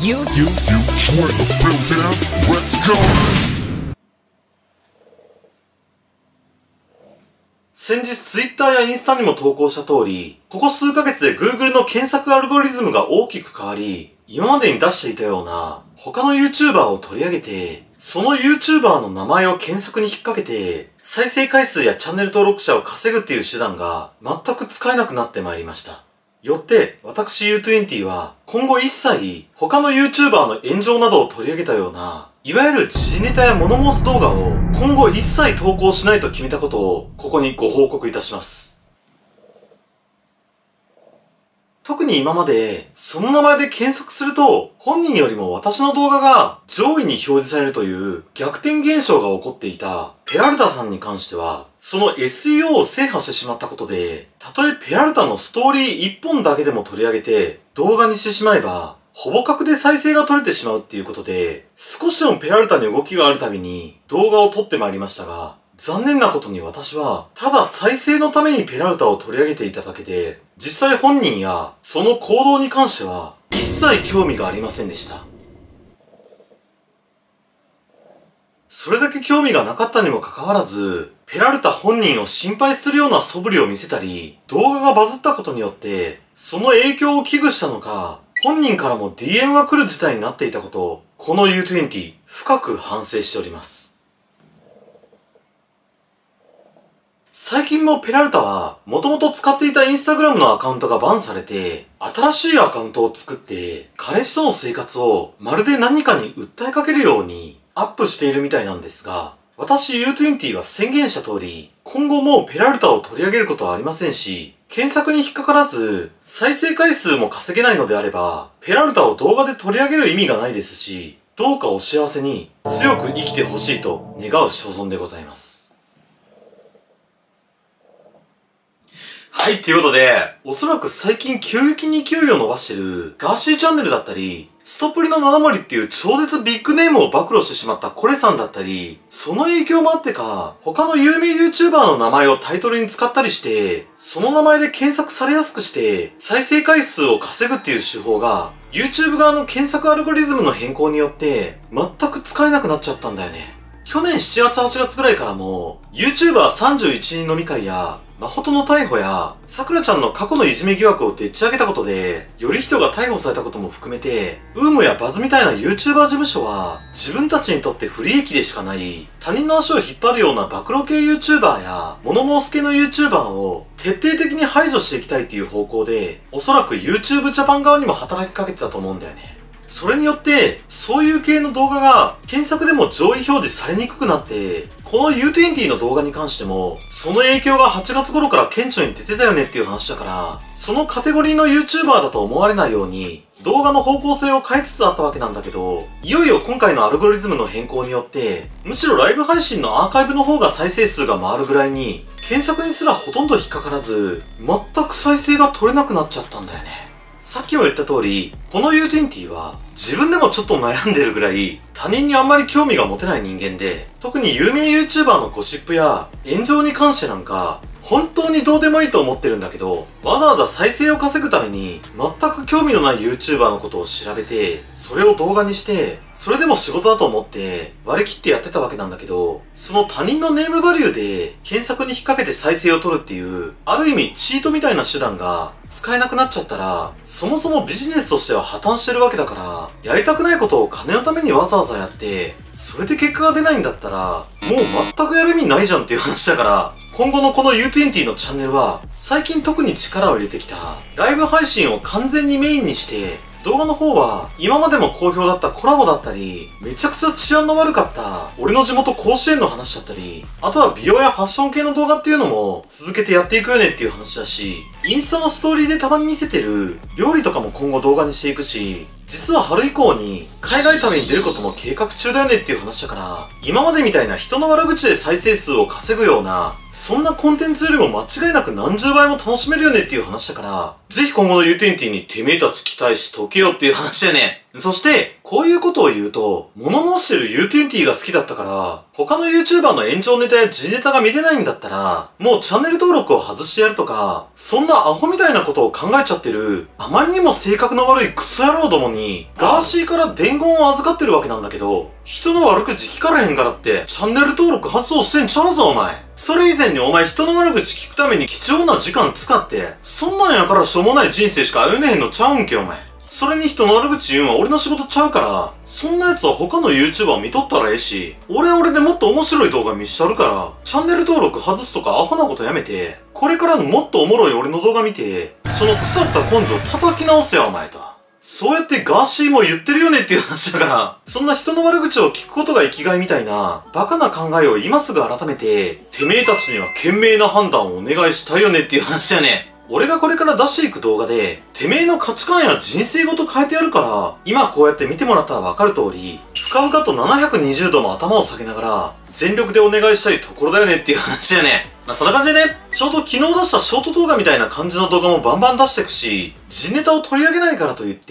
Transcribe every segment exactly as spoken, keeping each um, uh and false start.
You, you, you, sweat the filter. Let's go. 先日 Twitter やインスタにも投稿した通り、ここ数ヶ月で Google の検索アルゴリズムが大きく変わり、今までに出していたような他の YouTuber を取り上げて、その YouTuber の名前を検索に引っ掛けて、再生回数やチャンネル登録者を稼ぐっていう手段が全く使えなくなってまいりました。よって、私 ユーにじゅう は今後一切他の YouTuber の炎上などを取り上げたような、いわゆる時事ネタや物申す動画を今後一切投稿しないと決めたことをここにご報告いたします。特に今まで、その名前で検索すると、本人よりも私の動画が上位に表示されるという逆転現象が起こっていたペラルタさんに関しては、その エスイーオー を制覇してしまったことで、たとえペラルタのストーリー一本だけでも取り上げて動画にしてしまえば、ほぼ確で再生が取れてしまうっていうことで、少しでもペラルタに動きがあるたびに動画を撮ってまいりましたが、残念なことに私は、ただ再生のためにペラルタを取り上げていただけで、実際本人やその行動に関しては一切興味がありませんでした。それだけ興味がなかったにもかかわらず、ペラルタ本人を心配するような素振りを見せたり、動画がバズったことによって、その影響を危惧したのか、本人からも ディーエム が来る事態になっていたことを、この ユーにじゅう 深く反省しております。最近もペラルタは、もともと使っていたインスタグラムのアカウントがバンされて、新しいアカウントを作って、彼氏との生活をまるで何かに訴えかけるようにアップしているみたいなんですが、私 ユーにじゅう は宣言した通り、今後もうペラルタを取り上げることはありませんし、検索に引っかからず、再生回数も稼げないのであれば、ペラルタを動画で取り上げる意味がないですし、どうかお幸せに強く生きてほしいと願う所存でございます。はい、ということで、おそらく最近急激に勢いを伸ばしてるガーシーチャンネルだったり、ストプリのなな森っていう超絶ビッグネームを暴露してしまったコレさんだったり、その影響もあってか、他の有名 YouTuber の名前をタイトルに使ったりして、その名前で検索されやすくして、再生回数を稼ぐっていう手法が、YouTube 側の検索アルゴリズムの変更によって、全く使えなくなっちゃったんだよね。去年しちがつはちがつくらいからも、YouTuber さんじゅういちにん飲み会や、誠の逮捕や、さくらちゃんの過去のいじめ疑惑をでっち上げたことで、より人が逮捕されたことも含めて、ウームやバズみたいな YouTuber 事務所は、自分たちにとって不利益でしかない、他人の足を引っ張るような暴露系 YouTuber や、物申す系の YouTuber を徹底的に排除していきたいっていう方向で、おそらく YouTube ジャパン側にも働きかけてたと思うんだよね。それによって、そういう系の動画が検索でも上位表示されにくくなって、この ユーにじゅう の動画に関しても、その影響がはちがつ頃から顕著に出てたよねっていう話だから、そのカテゴリーの YouTuber だと思われないように、動画の方向性を変えつつあったわけなんだけど、いよいよ今回のアルゴリズムの変更によって、むしろライブ配信のアーカイブの方が再生数が回るぐらいに、検索にすらほとんど引っかからず、全く再生が取れなくなっちゃったんだよね。さっきも言った通り、この ユーにじゅう は自分でもちょっと悩んでるぐらい他人にあんまり興味が持てない人間で、特に有名 YouTuber のゴシップや炎上に関してなんか本当にどうでもいいと思ってるんだけど、わざわざ再生を稼ぐために全く興味のない YouTuber のことを調べて、それを動画にして、それでも仕事だと思って割り切ってやってたわけなんだけど、その他人のネームバリューで検索に引っ掛けて再生を取るっていう、ある意味チートみたいな手段が使えなくなっちゃったら、そもそもビジネスとしては破綻してるわけだから、やりたくないことを金のためにわざわざやって、それで結果が出ないんだったら、もう全くやる意味ないじゃんっていう話だから、今後のこの ユーにじゅう のチャンネルは、最近特に力を入れてきた、ライブ配信を完全にメインにして、動画の方は、今までも好評だったコラボだったり、めちゃくちゃ治安の悪かった、俺の地元甲子園の話だったり、あとは美容やファッション系の動画っていうのも、続けてやっていくよねっていう話だし、インスタのストーリーでたまに見せてる、料理とかも今後動画にしていくし、実は春以降に、海外旅に出ることも計画中だよねっていう話だから、今までみたいな人の悪口で再生数を稼ぐような、そんなコンテンツよりも間違いなく何十倍も楽しめるよねっていう話だから、ぜひ今後の ユーにじゅう にてめえたち期待しとけよっていう話だよね。 そして、こういうことを言うと、物申してる ユーにじゅう が好きだったから、他の YouTuber の炎上ネタや時ネタが見れないんだったら、もうチャンネル登録を外してやるとか、そんなアホみたいなことを考えちゃってる、あまりにも性格の悪いクソ野郎どもに、ガーシーから伝言を預かってるわけなんだけど、人の悪口聞かれへんからって、チャンネル登録発動してんちゃうぞお前。それ以前にお前人の悪口聞くために貴重な時間使って、そんなんやからしょうもない人生しか歩んでへんのちゃうんけお前。それに人の悪口言うんは俺の仕事ちゃうから、そんな奴は他の YouTuber 見とったらええし、俺は俺でもっと面白い動画見したるから、チャンネル登録外すとかアホなことやめて、これからのもっとおもろい俺の動画見て、その腐った根性叩き直せやお前と。そうやってガーシーも言ってるよねっていう話だから、そんな人の悪口を聞くことが生きがいみたいな、バカな考えを今すぐ改めて、てめえたちには賢明な判断をお願いしたいよねっていう話やね。俺がこれから出していく動画で、てめえの価値観や人生ごと変えてやるから、今こうやって見てもらったらわかる通り、深々とななひゃくにじゅうども頭を下げながら、全力でお願いしたいところだよねっていう話やね。まあそんな感じでね、ちょうど昨日出したショート動画みたいな感じの動画もバンバン出していくし、時ネタを取り上げないからといって、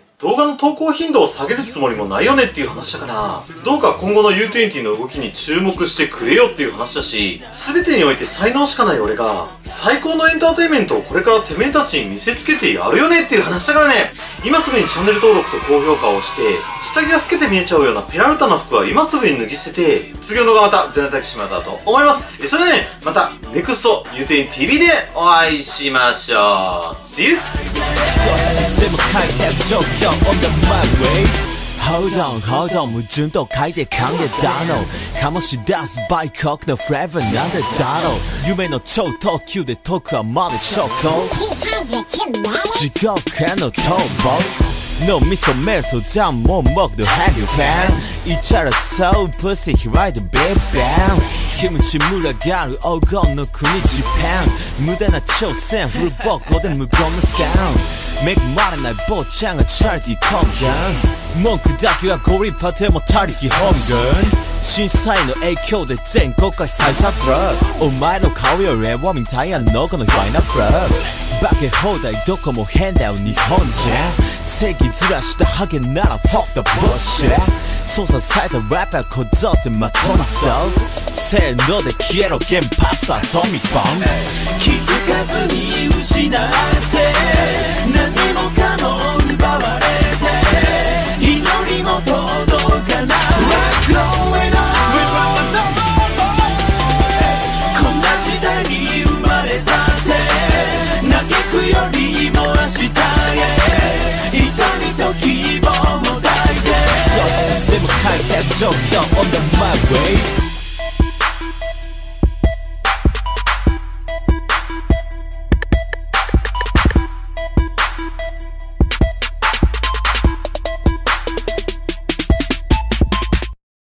動画の投稿頻度を下げるつもりもないよねっていう話だから、どうか今後の ユーにじゅう の動きに注目してくれよっていう話だし、全てにおいて才能しかない俺が、最高のエンターテインメントをこれからてめえたちに見せつけてやるよねっていう話だからね、今すぐにチャンネル登録と高評価をして、下着が透けて見えちゃうようなペラルタな服は今すぐに脱ぎ捨てて、次の動画また全裸きしまったと思います。それでね、また ネクスト ユーにじゅう ティーブイ でお会いしましょう。See you! Hold on, hold on 矛盾と書いて噛んでだの醸し出す売国のフレーバーなんでだろう夢の超特急で遠くはまで超高地獄への逃亡脳みそメルトダウン盲目のヘリファンイチャラそう pussy 開いてビッバンキムチ群がる黄金の国ジパン無駄な挑戦フルボコで無言のダウン恵まれない坊ちゃんがチャリティーコンガン文句だけはゴリパテも他力本願震災の影響で全国開催者トラックお前の顔よりはみたいなのこのファイナプラバケ放題どこも変だよ日本じゃ正義ずらしたハゲなら fuck the bullshit 操作されたラッパーこぞってまとめぞせーので消えろ原発とアトミックボン気づかずに失って何もかも奪われて祈りも届かない What's going on こんな時代に生まれたって嘆くよりも明日へ痛みと希望も抱いて少しでも書いた状況 On the my way